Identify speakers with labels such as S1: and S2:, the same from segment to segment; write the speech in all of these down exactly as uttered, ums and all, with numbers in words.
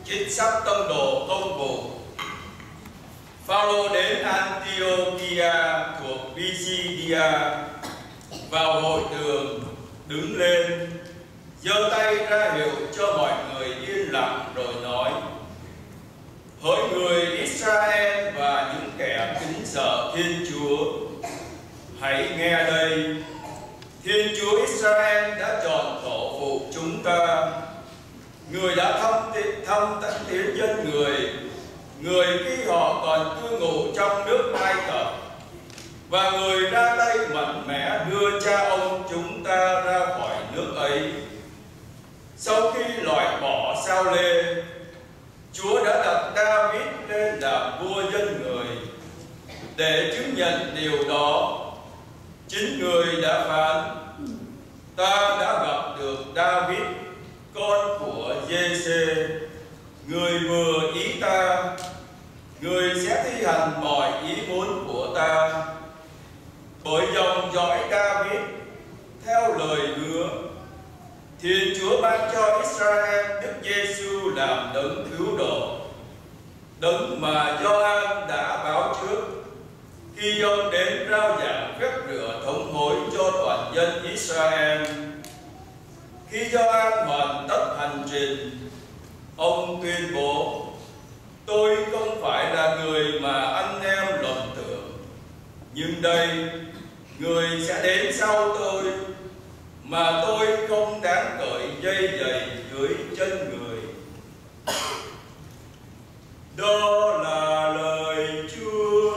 S1: Trích sách Tông Đồ Công vụ. Phaolô đến Antiochia thuộc Pisidia, vào hội đường đứng lên, giơ tay ra hiệu cho mọi người yên lặng rồi nói: hỡi người Israel và những kẻ kính sợ Thiên Chúa, hãy nghe đây. Thiên Chúa Israel đã chọn tổ phụ chúng ta, người đã thăm thăm tận tiến dân người, người khi họ còn cư ngụ trong nước Ai Cập, và người ra tay mạnh mẽ đưa cha ông chúng ta ra khỏi nước ấy. Sau khi loại bỏ Sao Lê, Chúa đã đặt David lên làm vua dân người. Để chứng nhận điều đó, chính người đã phán: ta đã gặp được David, con của Giê-xê, người vừa ý ta, người sẽ thi hành mọi ý muốn của ta. Bởi dòng dõi David, theo lời hứa, Thiên Chúa ban cho Israel Đức Giê-xu làm đấng cứu độ, đấng mà Gioan đã báo trước khi ông đến rao giảng phép rửa thống hối cho toàn dân Israel. Khi Gioan hoàn tất hành trình, ông tuyên bố: tôi không phải là người mà anh em lầm tưởng, nhưng đây, người sẽ đến sau tôi, mà tôi không đáng cởi dây giày dưới chân người. Đó là lời Chúa.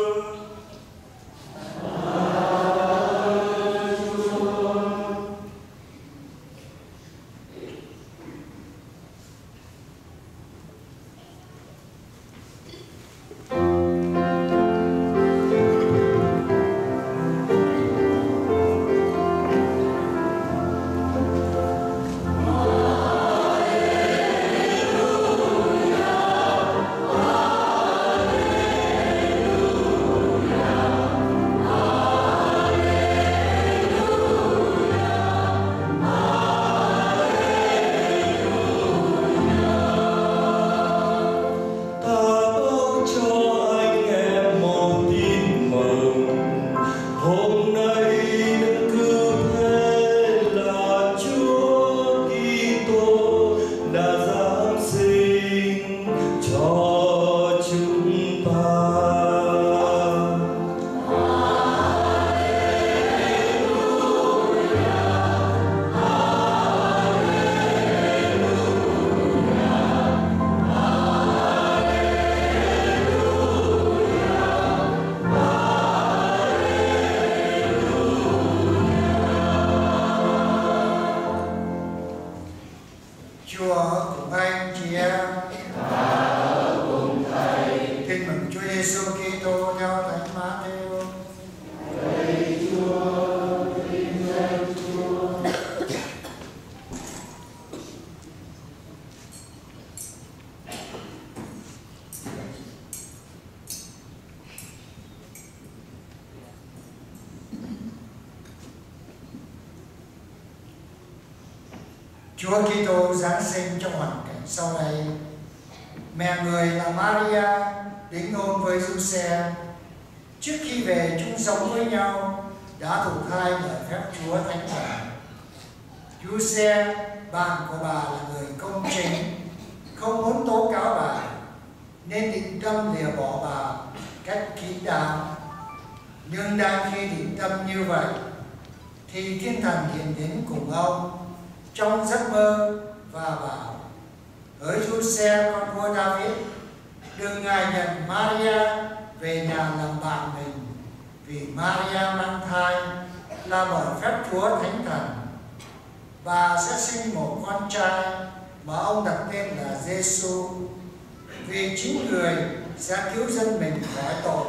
S2: Chúa Kitô giáng sinh trong hoàn cảnh sau đây. Mẹ người là Maria đính hôn với Giuse. Trước khi về chung sống với nhau, đã thụ thai bởi phép Chúa Thánh Thần. Giuse, bạn của bà, là người công chính, không muốn tố cáo bà, nên định tâm lìa bỏ bà cách kín đáo. Nhưng đang khi định tâm như vậy, thì Thiên Thần hiện đến cùng ông trong giấc mơ và bảo: hỡi Giuse, con vua David, đừng ngại nhận Maria về nhà làm bạn mình, vì Maria mang thai là bởi phép Chúa Thánh Thần. Bà sẽ sinh một con trai mà ông đặt tên là Giê-xu, vì chính người sẽ cứu dân mình khỏi tội.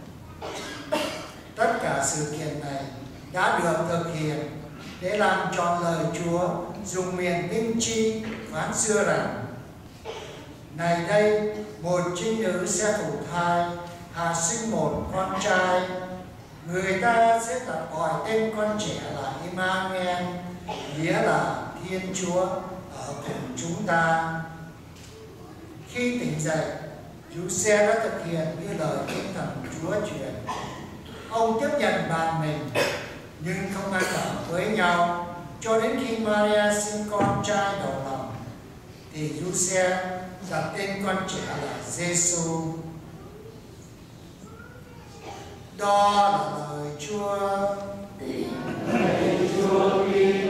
S2: Tất cả sự kiện này đã được thực hiện để làm trọn lời Chúa dùng miệng tiên tri phán xưa rằng: này đây, một trinh nữ sẽ thụ thai, hạ sinh một con trai, người ta sẽ đặt gọi tên con trẻ là Emmanuel, nghĩa là Thiên Chúa ở cùng chúng ta. Khi tỉnh dậy, Giuse đã thực hiện như lời Kinh Thánh Chúa truyền. Ông tiếp nhận bạn mình, nhưng không ăn ở với nhau cho đến khi Maria sinh con trai đầu lòng. Thì Giuse đặt tên con trẻ là Giêsu. Đó là lời Chúa.
S3: Lạy Chúa Kitô.